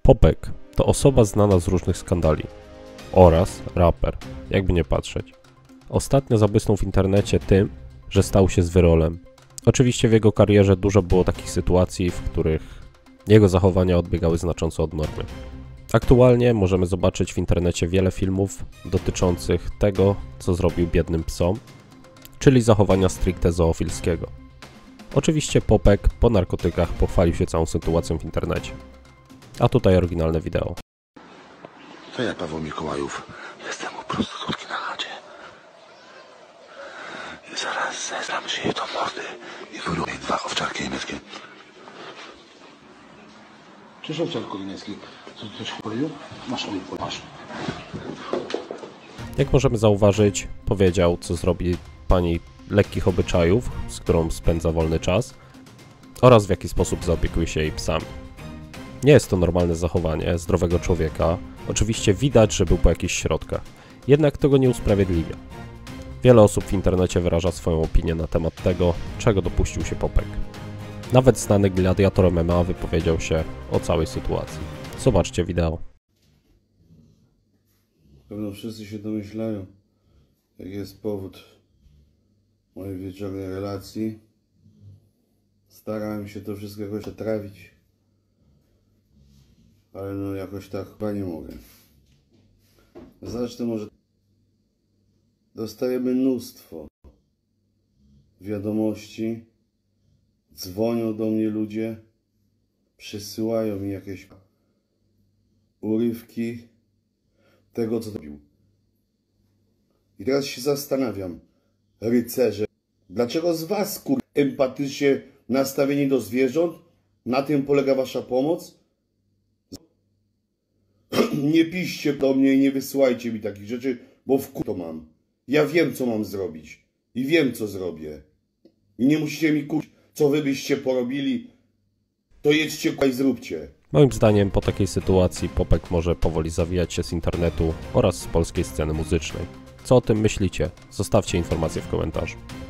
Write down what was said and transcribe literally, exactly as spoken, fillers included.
Popek to osoba znana z różnych skandali oraz raper, jakby nie patrzeć. Ostatnio zabłysnął w internecie tym, że stał się zwyrolem. Oczywiście w jego karierze dużo było takich sytuacji, w których jego zachowania odbiegały znacząco od normy. Aktualnie możemy zobaczyć w internecie wiele filmów dotyczących tego, co zrobił biednym psom, czyli zachowania stricte zoofilskiego. Oczywiście Popek po narkotykach pochwalił się całą sytuacją w internecie. A tutaj oryginalne wideo. To ja, Paweł Mikołajów, jestem u prostytutki na chacie. I zaraz zezram się jej do mordy i wyruję dwa owczarki niemieckie. Cześć, owczarku niemiecki. Co ty coś polił? Masz olej, masz. Jak możemy zauważyć, powiedział, co zrobi pani lekkich obyczajów, z którą spędza wolny czas, oraz w jaki sposób zaopiekuje się jej psami. Nie jest to normalne zachowanie zdrowego człowieka. Oczywiście widać, że był po jakichś środkach. Jednak to go nie usprawiedliwia. Wiele osób w internecie wyraża swoją opinię na temat tego, czego dopuścił się Popek. Nawet znany gladiator M M A wypowiedział się o całej sytuacji. Zobaczcie wideo. Pewno wszyscy się domyślają, jaki jest powód mojej wieczornej relacji. Starałem się to wszystko jakoś przetrawić, ale no jakoś tak chyba nie mogę. Zacznę może. Dostajemy mnóstwo wiadomości, dzwonią do mnie ludzie, przysyłają mi jakieś urywki tego, co zrobił. I teraz się zastanawiam, rycerze, dlaczego z was, kur... empatycznie nastawieni do zwierząt, na tym polega wasza pomoc? Nie piszcie do mnie i nie wysyłajcie mi takich rzeczy, bo w ku to mam. Ja wiem, co mam zrobić. I wiem, co zrobię. I nie musicie mi kuć, co wy byście porobili. To jedźcie i zróbcie. Moim zdaniem po takiej sytuacji Popek może powoli zawijać się z internetu oraz z polskiej sceny muzycznej. Co o tym myślicie? Zostawcie informacje w komentarzu.